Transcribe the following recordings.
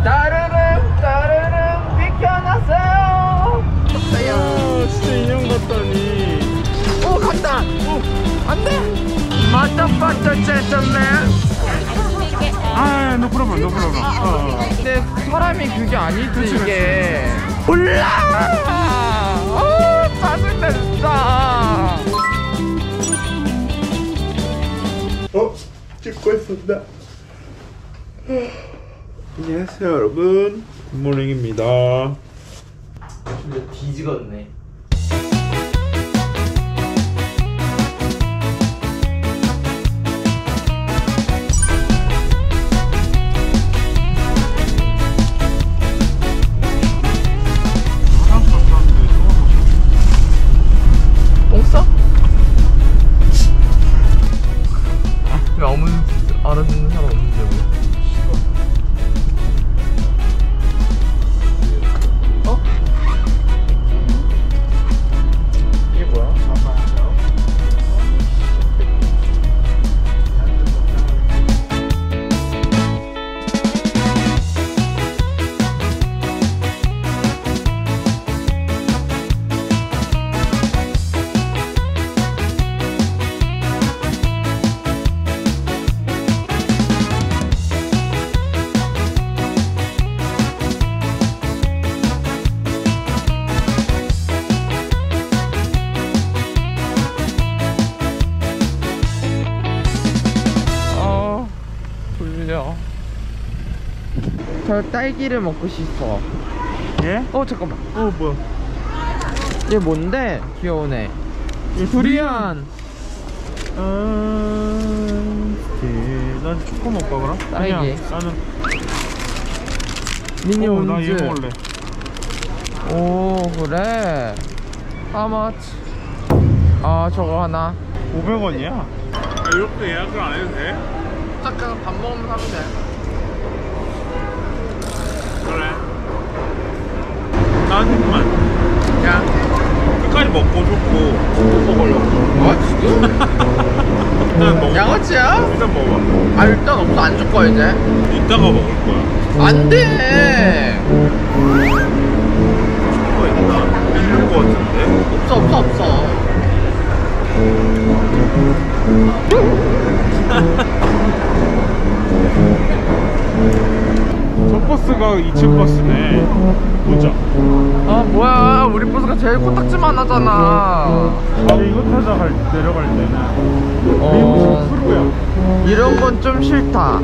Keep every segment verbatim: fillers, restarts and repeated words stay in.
따르릉 따르릉 비켜놨어요. 야 진짜 인형 같다니. 오 간다. 오 안돼. Motherfucker gentleman. 아 no problem no problem. 어. 근데 사람이 그게 아니지. 그치, 이게. 올라. 오 짜증나 진짜. 어? 찍고 있습니다. 안녕하세요 여러분, 굿모닝입니다. 근데 뒤지겠네. 똥 싸? 왜 아무 알아듣는 사람 없는데 왜? 어? 이게 뭐야? 저 딸기를 먹고 싶어. 예? 어 잠깐만. 어 뭐야? 얘 뭔데? 귀여운 애. 얘 두리안. 아, 난 초코 먹까 그럼? 딸기. 그냥 나는. 미니 어, 온즈. 나 이거 먹을래. 오 그래. How much? 아 저거 하나. 오백 원이야? 야, 이렇게 예약을 안 해도 돼? 잠깐 밥 먹으면 사면 돼. 그래. 나한테만. 야 끝까지 먹고 좋고 못 먹으려고. 뭐야 지금? 일단 먹어. 양아치야? 일단 먹어. 아 일단 없어 안 줄 거야 이제. 이따가 먹을 거야. 안 돼. 초코가 있나? 있는 거 같은데? 없어 없어 없어. 저 버스가 이 층 버스네. 보자. 아 뭐야 우리 버스가 제일 코딱지만 하잖아. 아 이거 타자 갈, 내려갈 때는 어 프로야. 이런 건 좀 싫다.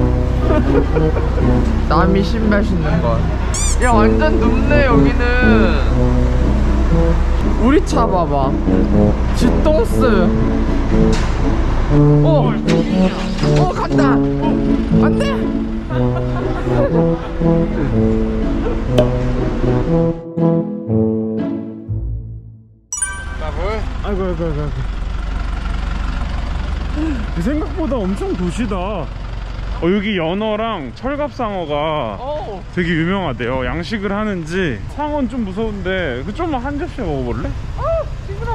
남이 신발 신는 건. 야 완전 눕네 여기는. 우리 차 봐봐. 쥐똥스. 어, 어 간다. 어, 안돼. 나물. 아이고 아이고 아이고 아이고. 생각보다 엄청 도시다. 어 여기 연어랑 철갑상어가 어. 되게 유명하대요. 양식을 하는지. 상어는 좀 무서운데 그 좀 한 접시 먹어볼래? 아 힘들어.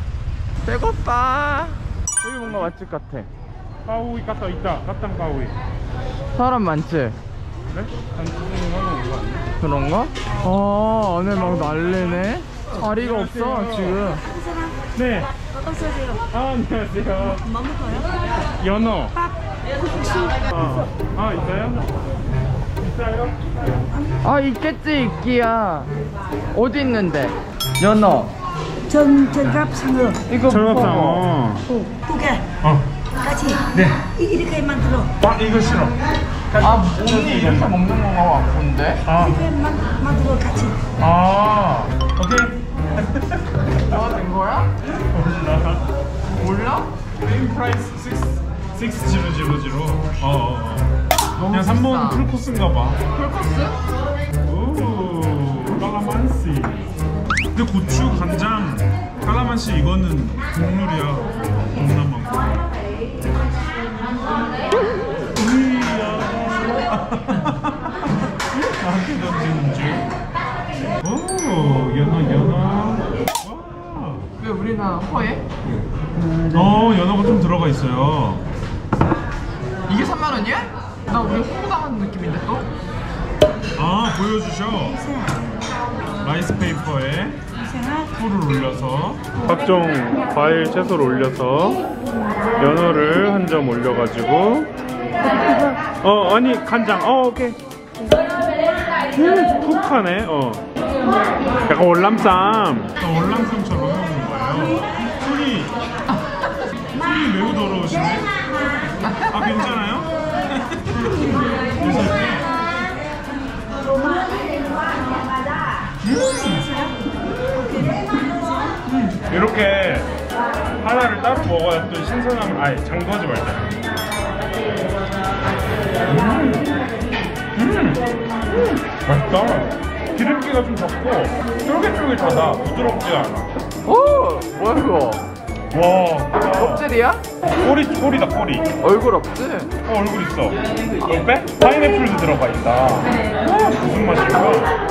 배고파. 여기 뭔가 맛집 같아. 까우이 까딱 있다. 까딱 까우이. 사람 많지? 그래? 한 두분 하는 거 아니야? 그런가? 아 안에 막 난리네. 자리가 없어 지금. 네. 어서오세요. 아 안녕하세요. 뭐 먹어요? 연어. 밥, 국수. 아, 아 있어요? 있어요? 아 있겠지 있기야. 어디 있는데? 연어. 전 전갑상어 이거 철갑상어. 어, 두 개. 어. 같이. 네. 이, 이렇게 만들어. 아 이거 싫어. 아 언니 이렇게 먹는 건가 본데? 아. 이렇게 만, 만들어 같이. 아. 오케이. 아 된 거야? 몰라. 몰라? 메인 프라이스 육 공 공 공. 어. 어. 너무 그냥 삼 번 비싸. 풀 코스인가 봐. 풀코스? 오. 깔라만시. 근데 고추, 간장, 깔라만시 이거는 국물이야. 동남아. 나한테 던지는 줄. 오, 연어, 연어. 와. 왜 우리나라 허해? 어, 연어가 좀 들어가 있어요. 이게 삼만 원이야? 나 우리 홍보당하는 느낌인데 또? 아 보여주셔. 라이스 페이퍼에 풀을 올려서 각종 과일 채소를 올려서 연어를 한 점 올려가지고 어 아니 간장 어 오케이 음, 푹하네. 어 약간 월남쌈 어, 월남쌈처럼 해먹는 거예요. 풀이 풀이 매우 더러우시네. 아 괜찮아요? 이렇게 하나를 따로 먹어야 또 신선함을 아예 장도하지 말자. 음, 음, 음, 맛있다. 기름기가 좀 적고 쫄깃쫄깃하다. 부드럽지가 않아. 오 뭐야 그거? 와 껍질이야? 꼬리 꼬리다 꼬리. 얼굴 없지? 어 얼굴 있어. 이거 빼? 파인애플도 들어가 있다. 와 무슨 맛일까?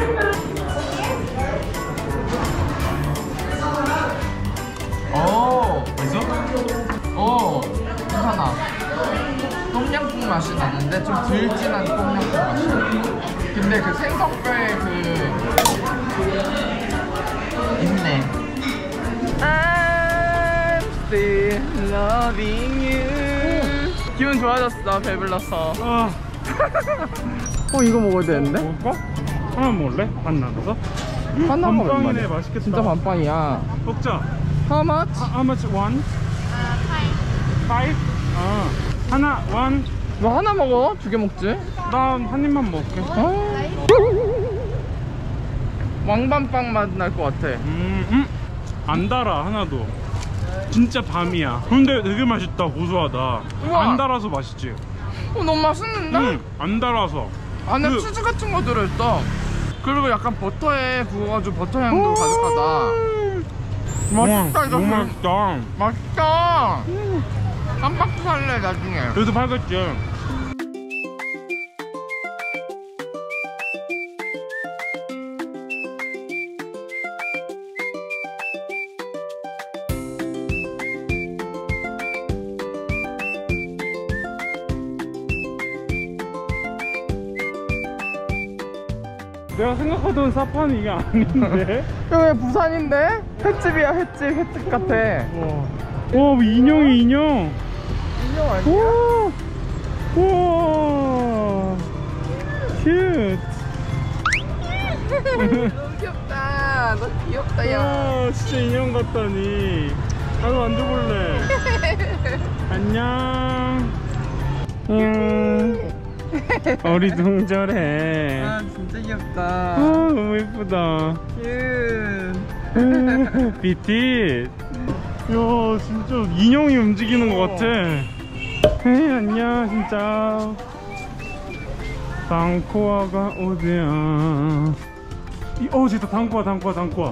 오, 맛있어? 오, 괜찮아. 똠양꿍 맛이 나는데 좀 덜 진한 똠양꿍 맛이야. 근데 그 생선뼈에 그 있네. I'm still loving you. 기분 좋아졌어, 배불러서. 아 어, 이거 먹어야 되는데? 먹을까? 하나 먹을래? 반 나눠서? 하나 먹으면 반빵이네. 얼마냐? 맛있겠다. 진짜 반빵이야. 먹자. How much? How much one? five. 아 하나 one. 너 하나 먹어? 두 개 먹지? 난 한 입만 먹을게. 어? 왕밤빵 맛 날 것 같아. 음, 음. 안 달아 하나도. 진짜 밤이야. 근데 되게 맛있다. 고소하다. 우와. 안 달아서 맛있지. 어, 너무 맛있는데? 응, 안 달아서. 안에 그- 치즈 같은 거 들어있어. 그리고 약간 버터에 구워가지고 버터 향도 가득하다. 맛있다, 이거. 너무 맛있다. 맛있다. 깜빡 살래 나중에. 그래도 팔겠지. 내가 생각하던 사파는 이게 아닌데? 이거 왜 부산인데? 횟집이야 횟집 횟집 같아. 와, 와 인형이 인형. 인형 아니야? 우와, 우와, 큐트. 너무 귀엽다. 너 귀엽다 야. 야, 진짜 인형 같다니. 나도 만져볼래. 안녕. 안녕. 어리둥절해. 아 진짜 귀엽다. 아, 너무 예쁘다. 큐. 비티. 야, 진짜 인형이 움직이는 것 같아. 에이, 안녕, 진짜. 당코아가 어디야? 이, 어, 진짜 당코아, 당코아, 당코아.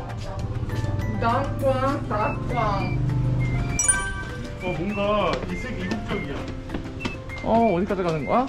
닭광 닭광. 어, 뭔가 이 색 이국적이야. 어 어디까지 가는 거야?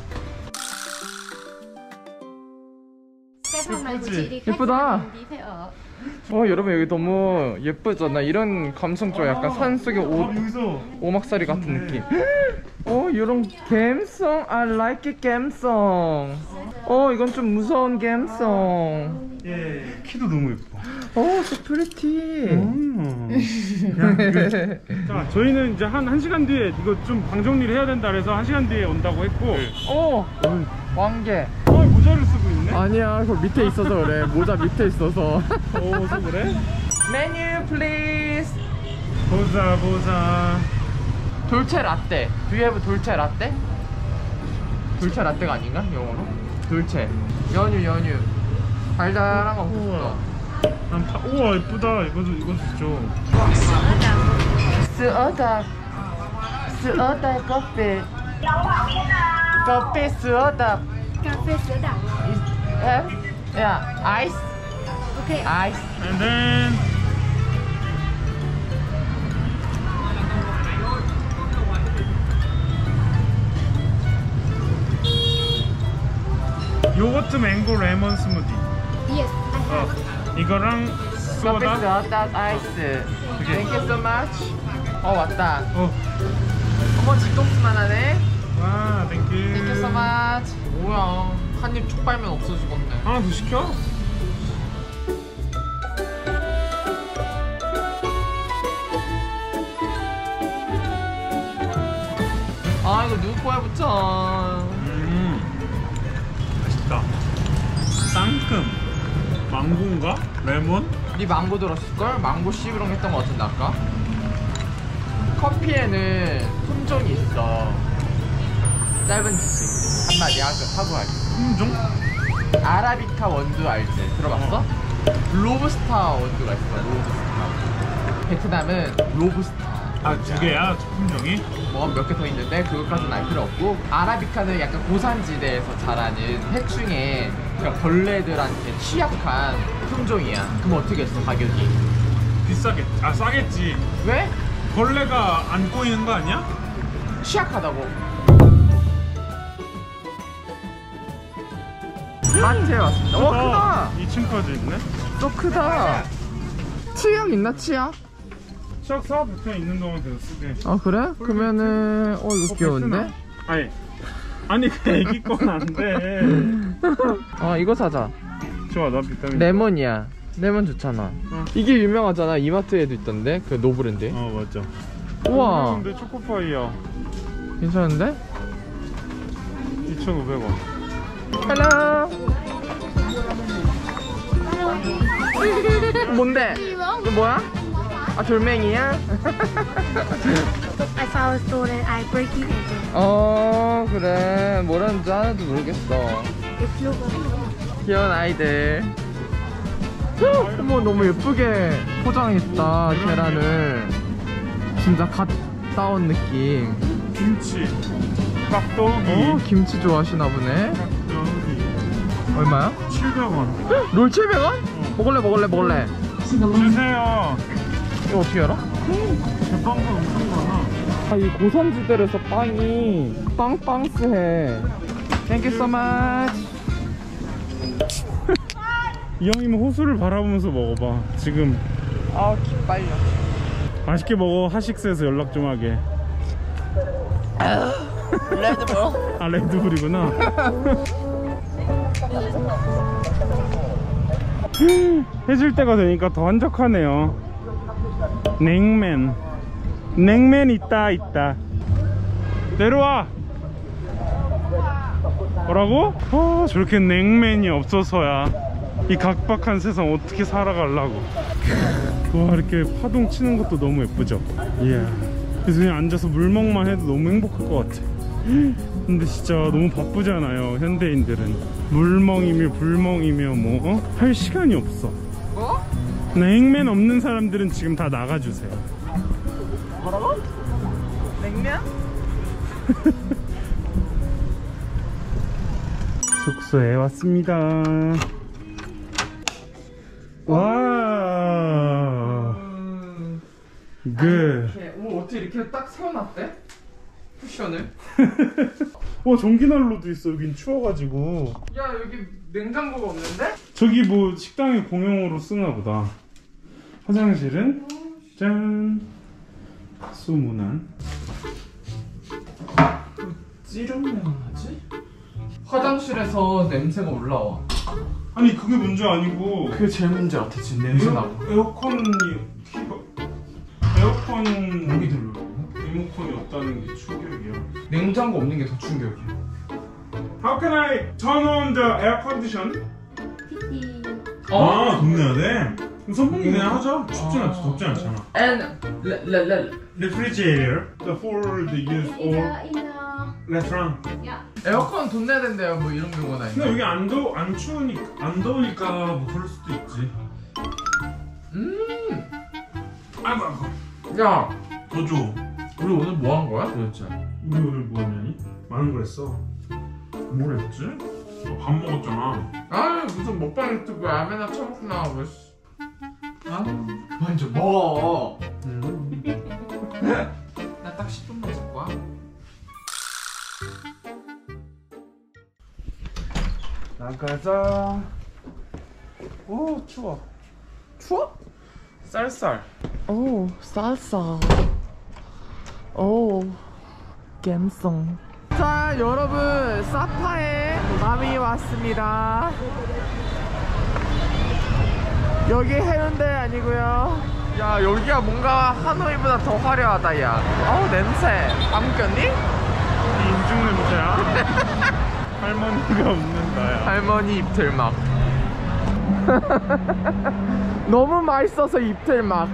Cái phòng này của chị thì khách 예쁘다. sạn tí phải ở. 어 여러분 여기 너무 예쁘잖아. 이런 감성 좋아. 약간 산속의 어, 오, 여기서. 오막살이 같은 느낌. 어 이런 감성 I like it 감성. 어 이건 좀 무서운 감성. 예. 키도 너무 예뻐. 어 so pretty. 음. 야, 그, 자, 저희는 이제 한, 한 시간 뒤에 이거 좀 방 정리를 해야 된다 그래서 한 시간 뒤에 온다고 했고. 어 왕개. 아, 모자를 쓰고 있네? 아니야 그거 밑에 있어서 그래. 모자 밑에 있어서. 어, 서 그래? 메뉴 플리즈. 보자, 보자. 돌체 라떼. Do you have 돌체 라떼? 돌체 라떼가 아닌가? 영어로? 돌체. 연유 연유. 달달한 거 먹고 싶어. 난 파, 우와, 예쁘다. 이것도, 이것도 줘. Sữa đặc. Sữa đặc 커피. 커피 sữa đặc. Cà phê sữa đặc. Em? Yeah, ice. Ok. And Ice. then 요거트 맹고 레몬 스무디. Yes, I 어, have. 이거랑 커피 소다. sữa đặc ice. Thank you so much. 어 왔다. 어, 어머 집동수만 하네. 와, 땡큐. Thank you so much. 뭐야? 한입 촉발면 없어지겠네. 하나 더 시켜? 아 이거 누구 거야 붙여. 음 맛있다. 쌍큼 망고인가? 레몬? 네 망고 들었을걸? 망고 씹으랑 했던 거 같은데 아까? 커피에는 품종이 있어. 짧은 지식 한마디 하고, 하고 할게. 품종? 아라비카 원두 알지? 들어봤어? 로브스타 원두가 있어. 로브스타. 베트남은 로브스타. 아 두 개야 품종이? 뭐 몇 개 더 있는데 그것까지는 알 필요 없고, 아라비카는 약간 고산지대에서 자라는 해충의 그러니까 벌레들한테 취약한 품종이야. 그럼 어떻게 했어 가격이? 비싸겠지. 아 싸겠지. 왜? 벌레가 안 꼬이는 거 아니야? 취약하다고. 마트에 왔습니다. 와 크다. 이 층까지 있네. 또 크다. 치약 있나 치약? 시작 사업 붙어 있는 동안 계속 쓰게. 아 그래? 그러면은 어 이거 귀여운데? 아니 아니 그 애기 건 안 돼. 아 이거 사자. 좋아 나 비타민. 레몬이야. 레몬 좋잖아. 어. 이게 유명하잖아. 이마트에도 있던데 그 노브랜드. 어 맞아. 우와 근데 초코파이야. 괜찮은데? 이천오백 원. 헬로. 뭔데? 이거 뭐야? 아 돌멩이야? I found a store and I break it into. 어 그래 뭐라는지 하나도 모르겠어. If you go. 귀여운 아이들. 헉, 어머 너무 예쁘게 포장했다 계란을. 진짜 갓 따온 느낌. 김치. 깍두기. 어 김치 좋아하시나 보네. 깍두기. 얼마야? 칠백 원. 롤 칠백 원? 먹을래 먹을래 먹을래. 주세요. 이거 어떻게 알아? 제빵도 엄청 많아. 아, 이 고산지대라서 빵이 빵빵스해. Thank you so much. 이 형님은 호수를 바라보면서 먹어봐. 지금 아, 기빨려. 맛있게 먹어. 하식스에서 연락 좀 하게. 레드불. 아 레드불이구나. 해질 때가 되니까 더 한적하네요. 냉면 냉면 있다 있다. 내려와. 뭐라고? 아 저렇게 냉면이 없어서야 이 각박한 세상 어떻게 살아가려고. 와 이렇게 파동 치는 것도 너무 예쁘죠. 이야 그래서 그냥 앉아서 물먹만 해도 너무 행복할 것 같아. 근데 진짜 너무 바쁘잖아요 현대인들은. 물멍이며 불멍이며 뭐 어? 할 시간이 없어. 뭐? 냉면 없는 사람들은 지금 다 나가주세요. 뭐라고? 냉면? 숙소에 왔습니다. 와 그. 오 어떻게 이렇게 딱 세워놨대? 쿠션을? 와 전기난로도 있어. 여긴 추워가지고. 야 여기 냉장고가 없는데? 저기 뭐 식당에 공용으로 쓰나 보다. 화장실은 짠 수문안. 찌른내가 나지? 화장실에서 냄새가 올라와. 아니 그게 문제 아니고 그게 제일 문제 같아 지금 냄새 나고. 에어, 에어컨이 키가 에어컨 목이 들려. 리모컨이 없다는 게 충격이야. 냉장고 없는 게 더 충격이야. How can I turn on the air condition? fifty. 아 돈 내야 돼? 그럼 선풍기 그냥 하자. 춥진 않지 덥지 않잖아. And le, le, le. Refrigerator, the for the use In or the in the restaurant. yeah. 에어컨 돈 내야 된대요. 뭐 이런 경우가 근데 있네. 여기 안 더워 안 추우니까 안 더우니까 뭐 그럴 수도 있지. 음. 아이고 아이고. 야, 더 줘. 우리 오늘 뭐 한 거야 도대체? 우리 오늘 뭐 했냐니? 많은 걸 했어. 뭘 했지? 너 밥 먹었잖아. 아 무슨 먹방 유튜브야. 맨날 처먹고 나오고. 아 그만 좀 먹어. 나 딱 십 분만 쓸 거야. 나가자. 오 추워. 추워? 쌀쌀. 오 쌀쌀. 오 갬성. 자 여러분 사파에 밤이 왔습니다. 여기 해운대 아니고요. 야 여기가 뭔가 하노이보다 더 화려하다 야. 어우 냄새 안 꼈니? 인중 냄새야. 할머니가 웃는다 야. 할머니 입틀막. 너무 맛있어서 입틀막.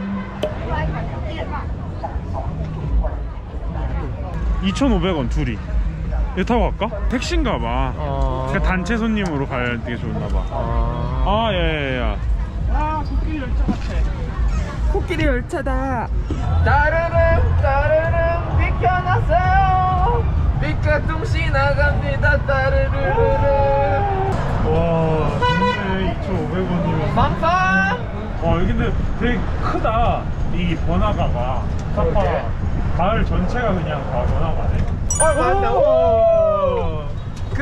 이천오백 원 둘이. 이거 타고 갈까? 택시인가봐. 어... 그러니까 단체 손님으로 가야 되게 좋나봐. 어... 아 야야야. 아 코끼리 열차 같아. 코끼리 열차다. 따르릉 따르릉 비켜놨어요. 비카뚱씨 나갑니다. 따르르르르. 와 근데 이천오백 원이면 빵빵. 와 여기 근데 되게 크다. 이 번화가가 사파 마을 전체가 그냥 다 번화가네. 어 맞다. 오. 굿.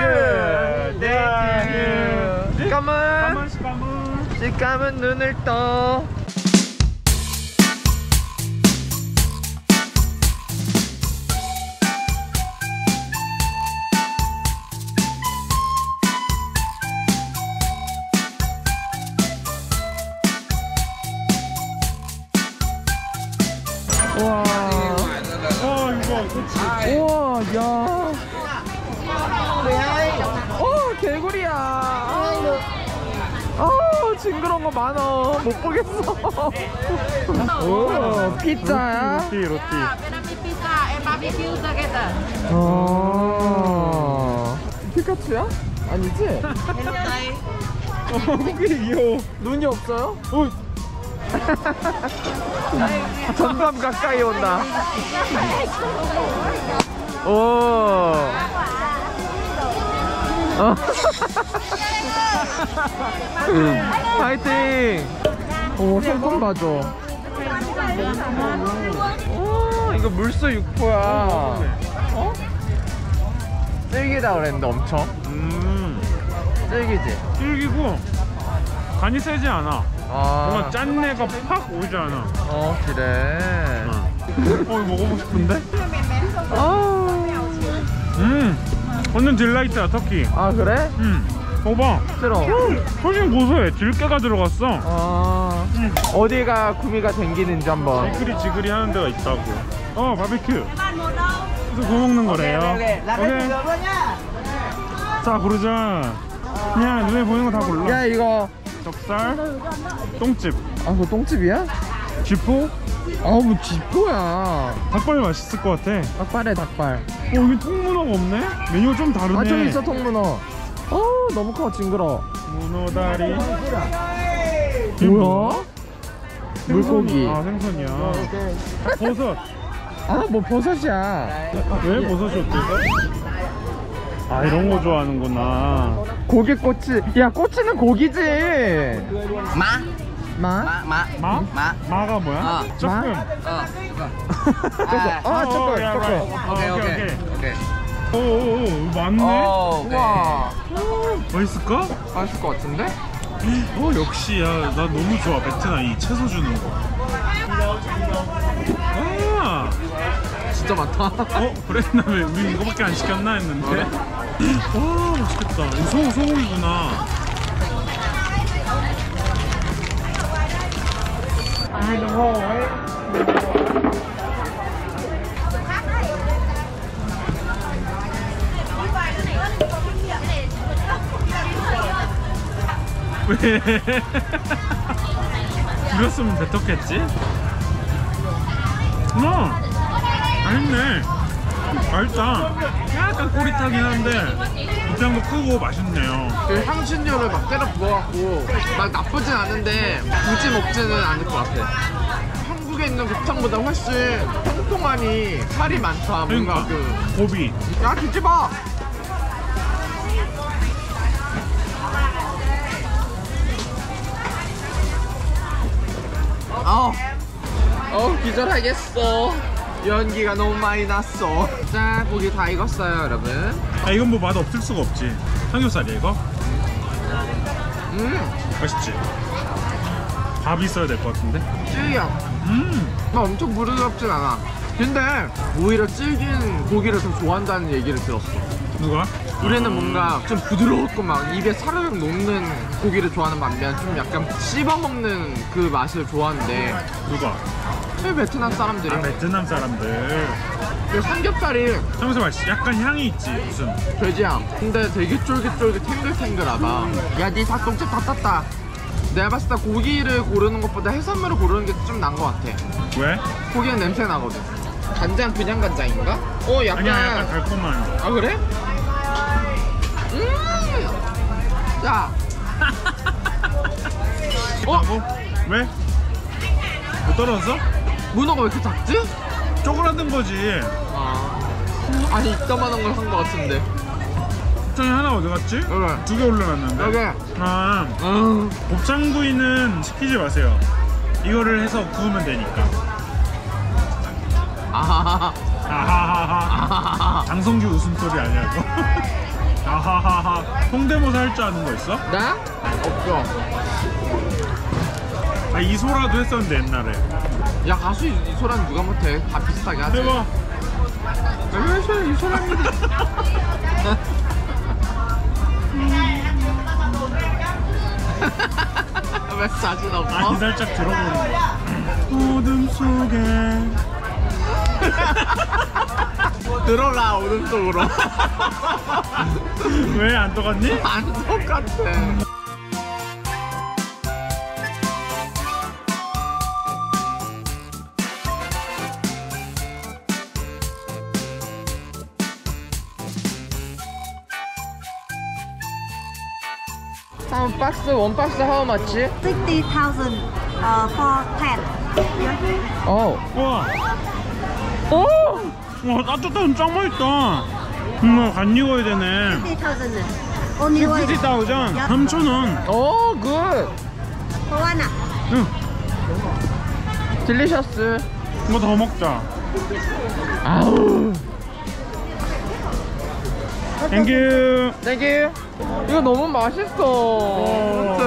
네. 땡큐. 까만. 까만 까만. 시까만 눈을 떠. 우와. 어 이거 그치. 우와 야. 어 개구리야. 아 징그러운 거 많아. 못 보겠어. 오 피자야. 로티 로티. pizza and barbecue together. 어 피카츄야? 아니지? 어 코끼리 귀여워. 눈이 없어요? 어. 점점 가까이 온다. 오. 어. 파이팅. 오 손금 봐줘. 오 이거 물소 육포야. 어? 질기다 그랬는데 엄청. 음. 질기지? 질기고 간이 세지 않아. 아. 뭔가 짠내가 팍 오지 않아. 어 그래. 어 이거 먹어보고 싶은데? 아. 음 완전 딜라이트야 터키. 아 그래? 음 먹어봐. 싫어. 훨씬 고소해. 들깨가 들어갔어. 아. 음. 어디가 구미가 댕기는지 한번. 지그리 지그리 하는 데가 있다고. 어 바비큐. 그래서 구워 먹는 거래요. 오케이. 자 고르자. 그냥 눈에 보이는 거 다 골라. 야 이거. 좁쌀, 똥집, 아 그거 똥집이야? 쥐포. 아뭐 쥐포야. 닭발 맛있을 것 같아. 닭발에 닭발. 어 여기 통문어가 없네? 메뉴가 좀 다르네. 아 저기 있어 통문어. 어 너무 커 징그러. 문어다리. 뭐야? 물고기. 아 생선이야. 버섯. 아 뭐 버섯이야. 왜 버섯이 어때서? 아 이런 거 좋아하는구나. 고기 꼬치. 야 꼬치는 고기지. 마? 마? 마? 마? 마? 마? 마가 뭐야? 어. 조금. 어. 쪼꼬. 아 쪼꼬 야, 쪼꼬. right. 오케이, 아, 오케이. 오케이. 오오오 맞네. 오, 오케이. 우와. 맛있을까? 맛있을 것 같은데? 어 역시 야 나 너무 좋아 베트남 이 채소 주는 거. 아. 진짜 많다. 어? 그래? 나 왜 우리 이거밖에 안 시켰나 했는데. 와 맛있겠다. 이거 소, 소고기구나. 왜? 줄였으면 뱉었겠지? 어! 맛있네. 맛있다. 약간 꼬릿하긴 한데 입장도 크고 맛있네요. 그 향신료를 막 때려 부어갖고 막 나쁘진 않은데 굳이 먹지는 않을 것 같아. 한국에 있는 곱창보다 훨씬 통통하니 살이 많다. 뭔가 그러니까 고비. 그. 야 뒤집어. 어. 어 기절하겠어. 연기가 너무 많이 났어. 자 고기 다 익었어요 여러분. 아 이건 뭐 맛 없을 수가 없지. 삼겹살이야 이거? 음 맛있지? 밥 있어야 될 것 같은데? 쭈야. 음 막 엄청 부드럽진 않아. 근데 오히려 질긴 고기를 더 좋아한다는 얘기를 들었어. 누가? 우리는 뭔가 좀 부드럽고 막 입에 사르륵 녹는 고기를 좋아하는 반면 좀 약간 씹어먹는 그 맛을 좋아하는데 누가? 왜 베트남 사람들이 아 베트남 사람들. 그 삼겹살이 삼겹살 맛있지. 약간 향이 있지 무슨. 돼지향 근데 되게 쫄깃쫄깃 탱글탱글하다. 야 니 닭똥집 다 땄다. 내가 봤을 때 고기를 고르는 것보다 해산물을 고르는 게 좀 나은 것 같아. 왜? 고기는 냄새 나거든. 간장 그냥 간장인가? 어 약간 아니야 약간 달콤한. 아 그래? 음! 야! 어? 뭐? 왜? 뭐 떨어졌어? 문어가 왜 이렇게 작지? 쪼그라든 거지. 아 아니 이따만한 걸 한 것 같은데. 저기 하나 어디 갔지? 여기 두 개 올려놨는데. 여기 아 음. 곱창 구이는 시키지 마세요. 이거를 해서 구우면 되니까. 아하하하 아하하하. 아하하하 장성규 웃음소리 아니야고. 아하하하. 성대모사 할 줄 아는 거 있어? 나? 없어. 아 이소라도 했었는데 옛날에. 야 가수 이- 이소라는 누가 못해? 다 비슷하게 하지. 해봐. 왜 이소라 이소라입니다. 왜 자신 없어? 아니 살짝 들어보는 거야. 어둠 속에. 들어라 오른쪽으로. 왜 안 똑같니? 안 똑같아. 한 박스 원 박스 how much? sixty thousand uh, for ten. 어. 와. 오! 와 따뜻한 짱 맛있다. 음, 간 익어야 되네. sixty thousand. Only one. 육십 thousand. 삼천 원. 오, 굿. For one à? 응. 딜리셔스. 이거 더 먹자. 아우. 땡큐. 땡큐. 이거 너무 맛있어. 진짜.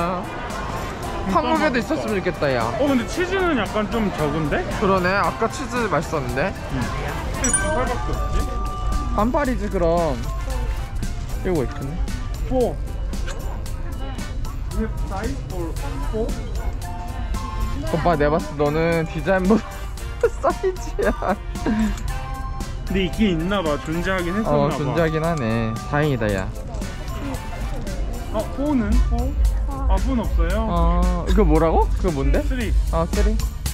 한국에도 있었으면 좋겠다, 야. 어 근데 치즈는 약간 좀 적은데? 그러네. 아까 치즈 맛있었는데. 팔밖에 없지? 반팔이지 그럼. 이거 있겠네. 포. You have size for four? 오빠 내가 봤을 때 너는 디자인보다 사이즈야. 근데 있긴 있나봐. 존재하긴 했었나봐. 어 존재하긴 하네. 다행이다 야. 어 포는? 포? 아 포는 없어요? 어 이거 뭐라고? 그거 뭔데? 쓰리. 아 쓰리.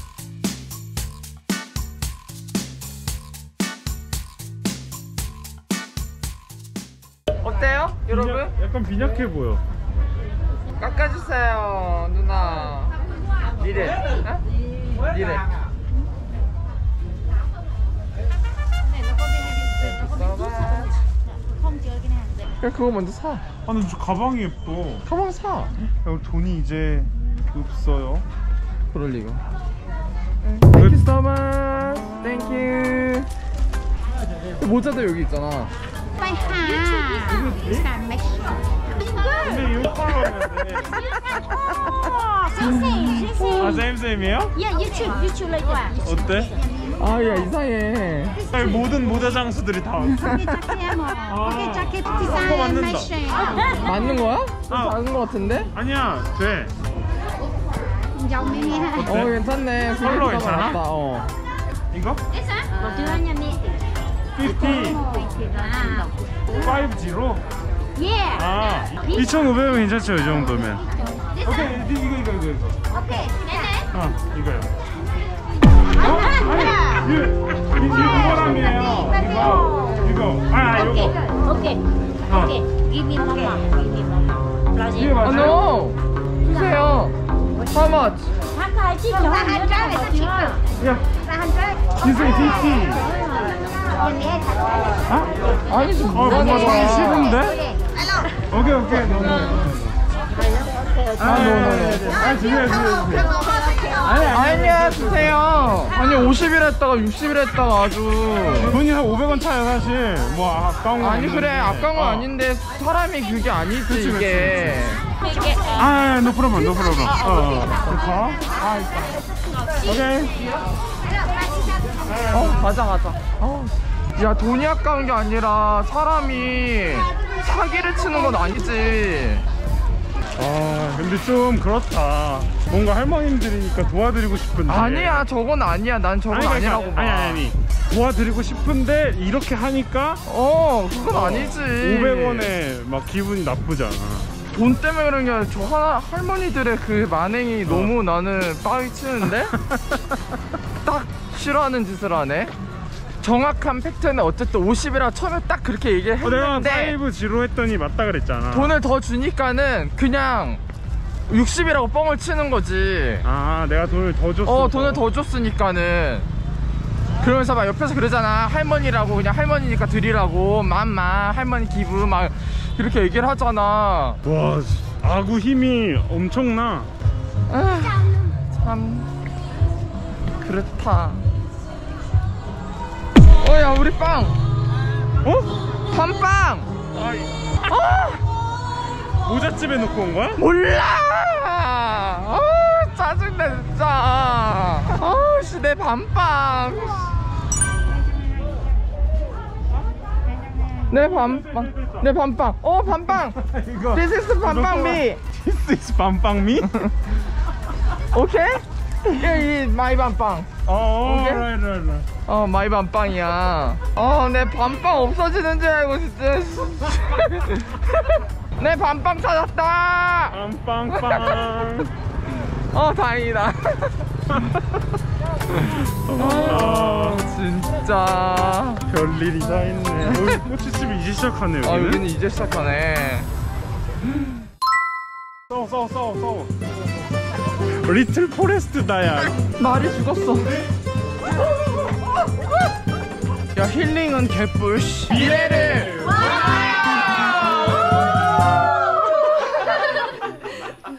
어때요 여러분? 빈약- 약간 빈약해 보여. 깎아주세요 누나. 니래 어? 니래. 그냥 그거 먼저 사. 아 근데 저 가방이 예뻐. 가방 사. 야, 우리 돈이 이제 없어요. 그럴 리가. Thank you so much. Thank you. 모자도 여기 있잖아. ไปหาการแม็กซ์ 근데 이 컬러면 돼. 아 쌤쌤이에요? Yeah, you should, you should like that. 어때? 아 야 이상해. 아니, 모든 모자 장수들이 다 왔어. Okay, jacket mo. Okay, jacket 그거 design 맞는다. matching. 맞는 거야? 좀 아. 작은 거 같은데? 아니야 돼. Giống như thế này. 어 괜찮네. 컬러 생각보다 괜찮아? 많았다. 어. 이거? Một đứa nhà mi. 오십. 오십? Yeah. 아 이천오백 원 괜찮죠 이 정도면. This 오케이 one. 이거 이거 이거 이거. Okay. Nene. 아 이거요. 어? 아니 이거 이거 이거랑이에요. 이거 이거 아 이거. Okay. Okay. 어. Okay. Give me mama. Give me mama. 이게 아 맞아요? no. 주세요. How much? Hắn khai chiếc cho hắn hundred là sao chiếc được? 야 Là hundred. this is fifty. 아? 아니 지금 어 뭐가 뭔가 나와? 사기 싫은데? 오케이 오케이 너무. 아 노노노. 아 주세요 주세요 주세요. 아니 아니야 주세요. 아니 오십일 했다가 육십일 했다가 아주. 돈이 한 오백 원 차요 사실. 뭐 아까운 거 아니 그래 아까운 건 어. 아닌데 사람이 그게 아니지 그치, 이게. 아, no problem, no problem. 어, 어. 좋다. 아, 오케이. 어 가자 가자. 어. 야 돈이 아까운 게 아니라 사람이 사기를 치는 건 아니지. 아 근데 좀 그렇다. 뭔가 할머님들이니까 도와드리고 싶은데. 아니야 저건 아니야. 난 저건 아니, 그러니까, 아니라고 봐. 아니 아니 아니 도와드리고 싶은데 이렇게 하니까 어 그건 아니지. 오백 원에 막 기분이 나쁘잖아. 돈 때문에 그런 게 아니라 저 하, 할머니들의 그 만행이 어. 너무 나는 빠이 치는데? 딱 싫어하는 짓을 하네. 정확한 팩트는 어쨌든 오십이라 처음에 딱 그렇게 얘기를 어, 내가 했는데 사이브 지로 했더니 맞다 그랬잖아. 돈을 더 주니까는 그냥 육십이라고 뻥을 치는 거지. 아 내가 돈을 더 줬어. 어 돈을 더 줬으니까는. 그러면서 막 옆에서 그러잖아. 할머니라고 그냥 할머니니까 드리라고 맘마 할머니 기부 막 그렇게 얘기를 하잖아. 와 아구 힘이 엄청나. 아, 참 그렇다. 어야 우리 빵. 어? 밤빵. 아이, 아 모잣집에 놓고 온 거야? 몰라. 아 짜증나 진짜. 아씨 내 밤빵. 내 밤빵. 내 밤빵. 어 밤빵. 이거 This is 밤빵미. This is 밤빵미? 오케이? Yeah, 이 마이 밤빵. 어, 오케이? right, right, right. 어 마이 밤빵이야. 어 내 밤빵 없어지는 줄 알고 진짜. 내 밤빵 찾았다. 밤빵빵. 어 다행이다. 어 진짜. 별일이 다 있네. 어, 꼬치집이 이제 시작하네 여기는. 아 여기는 이제 시작하네. 싸워 싸워 싸워 싸워. 리틀 포레스트다야. 말이 죽었어. 야 힐링은 개뿔. 미래를.